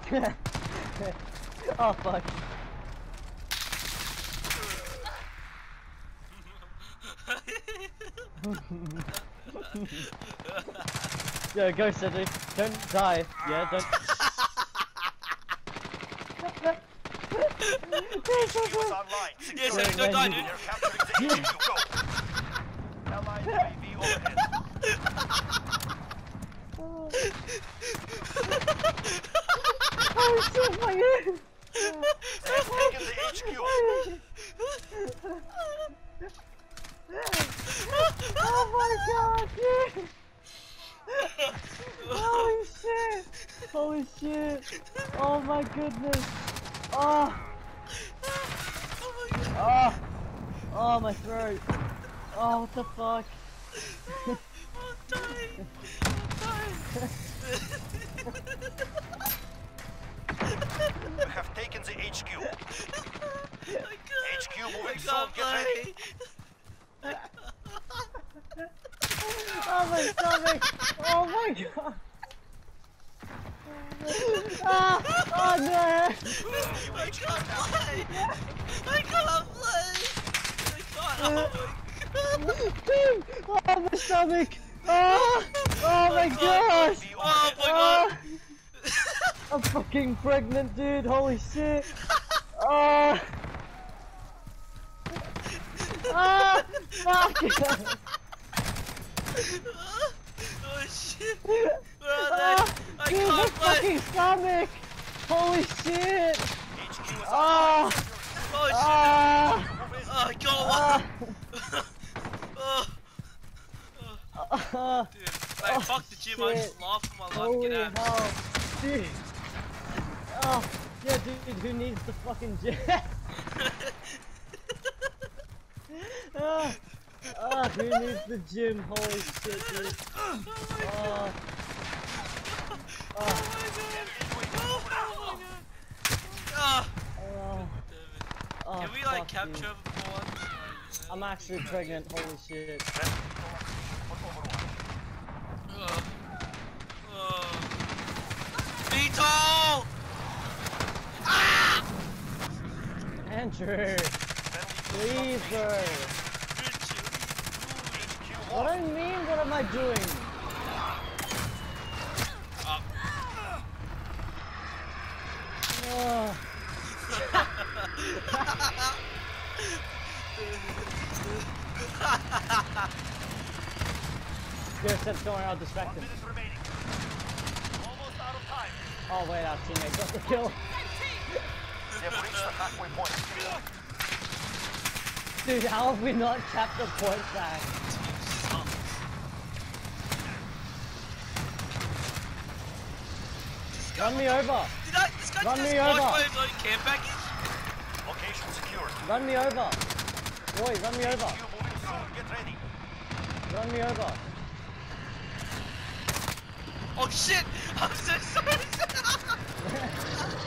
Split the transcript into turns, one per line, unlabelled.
Oh fuck. Yo, go Cedric. Don't die. Yeah, don't.
HQ is online.
Yeah, Cedric, don't die, dude.
They're capturing the HQ. Go. Allied UAV overhead.
Oh shit, my ears!
They have taken the HQ.
Oh my god, dude! Holy shit! Holy shit! Oh my goodness! Oh! Oh! Oh my throat! Oh, what the fuck?
I'm dying! I'm
We have taken the HQ. HQ moving soon. Get ready.
Oh my stomach! Oh my god! Ah! Oh no!
I can't play! I can't play! I can't! Oh my god!
Dude! Oh my stomach! Oh! Oh my gosh!
Oh my god!
I'm fucking pregnant, dude! Holy shit! Oh! Ah! Fuck!
Oh shit! Where are they? I
Dude, my
can't play!
fucking stomach! Holy shit!
HQ is
Oh!
Oh shit!
Ah!
Oh god!
Ah!
Oh. Dude, hey, fuck the gym, I just laughed for my life,
Holy
get out.
hell, dude! Oh, yeah, dude, who needs the fucking gym? Who needs the gym? Holy shit, dude!
Oh my god!
Oh,
Oh my god! Oh my god!
oh,
Can we like
fuck
capture
you.
him for once?
I'm actually pregnant, holy shit.
Vito! Ah!
Andrew! Please, bro! What do you mean, what am I doing? Oh. Good, set going, I'll distract him.
almost out of time.
Oh wait, our teammate got the kill.
They have reached the halfway point.
Dude, how have we not capped the point back? Run me over!
This guy
Run
just
me
launched
over.
by his own care package?
Location secured.
Run me over! Boy, run me over!
HQ moving soon. Get ready.
Run me over!
Oh shit! I'm so sorry!